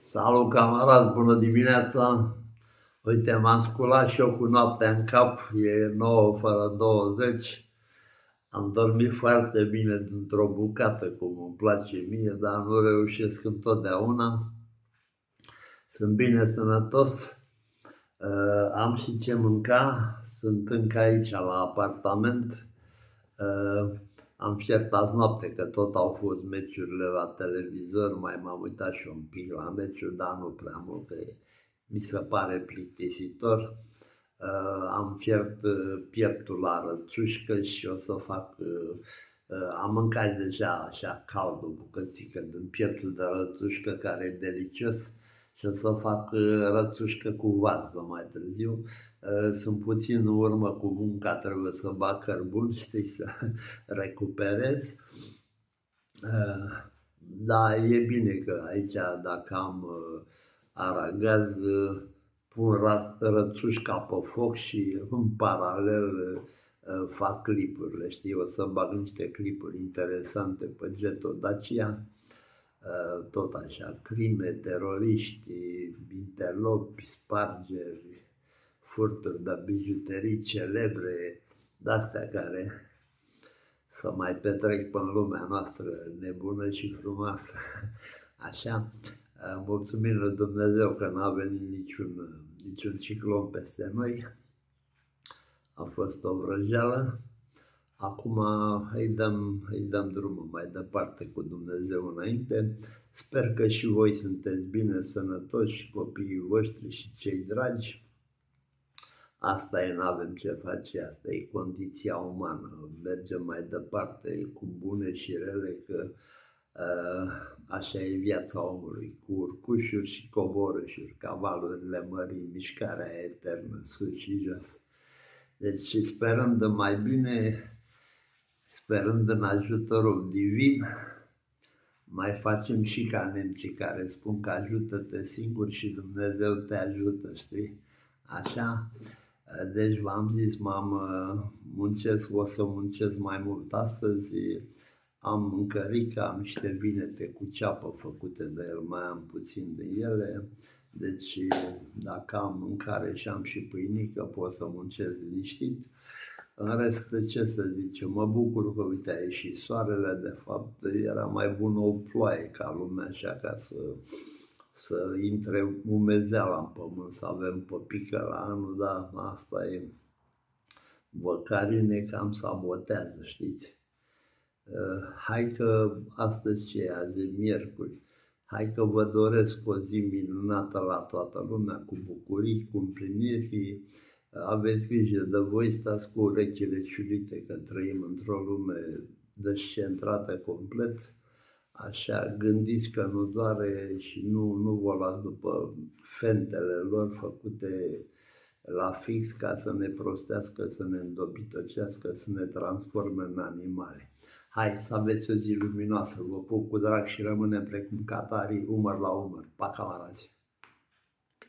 Salut, camarazi, bună dimineața! Uite, m-am sculat și eu cu noaptea în cap, e 9 fără 20. Am dormit foarte bine dintr-o bucată, cum îmi place mie, dar nu reușesc întotdeauna. Sunt bine sănătos, am și ce mânca, sunt încă aici la apartament. Am fiert azi noapte că tot au fost meciurile la televizor, mai m-am uitat și un pic la meciuri, dar nu prea mult, că mi se pare plictisitor. Am fiert pieptul la rățușcă și o să fac, am mâncat deja așa cald o bucățică din pieptul de rățușcă care e delicios și o să fac rățușcă cu varză mai târziu. Sunt puțin în urmă cu munca, trebuie să bag cărbun, știi, să recuperez. Da, e bine că aici, dacă am aragaz, pun rățușca pe foc și în paralel fac clipurile, știi, o să bag niște clipuri interesante pe Geto Dacia, tot așa, crime, teroriști, interlopi, spargeri, furturi de bijuterii celebre, de-astea care să mai petrec pe lumea noastră nebună și frumoasă. Așa, mulțumim lui Dumnezeu că n-a venit niciun ciclon peste noi. A fost o vrăjeală. Acum îi dăm drumul mai departe cu Dumnezeu înainte. Sper că și voi sunteți bine, sănătoși, și copiii voștri și cei dragi. Asta e, n-avem ce face, asta e condiția umană. Mergem mai departe cu bune și rele, că așa e viața omului, cu urcușuri și coborâșuri, ca valurile mării, mișcarea eternă, sus și jos. Deci sperăm de mai bine, sperând în ajutorul divin, mai facem și ca nemții care spun că ajută-te singur și Dumnezeu te ajută, știi? Așa? Deci v-am zis, o să muncesc mai mult astăzi. Am mâncărică, am niște vinete cu ceapă făcute de el, mai am puțin de ele. Deci dacă am mâncare și am și pâinică, pot să muncesc liniștit. În rest, ce să zicem, mă bucur că, uite, a ieșit soarele. De fapt, era mai bună o ploaie ca lumea, așa, ca să intre umezeala în pământ, să avem păpică la anul, dar asta e, văcarii ne cam sabotează, știți? Hai că astăzi ce e azi, miercuri, hai că vă doresc o zi minunată la toată lumea, cu bucurii, cu împliniri. Aveți grijă de voi, stați cu urechile ciulite, că trăim într-o lume descentrată complet. Așa, gândiți că nu doare și nu vă luați după fentele lor făcute la fix ca să ne prostească, să ne îndobitocească, să ne transforme în animale. Hai să aveți o zi luminoasă, vă pup cu drag și rămânem precum catarii, umăr la umăr. Pa, camarazi!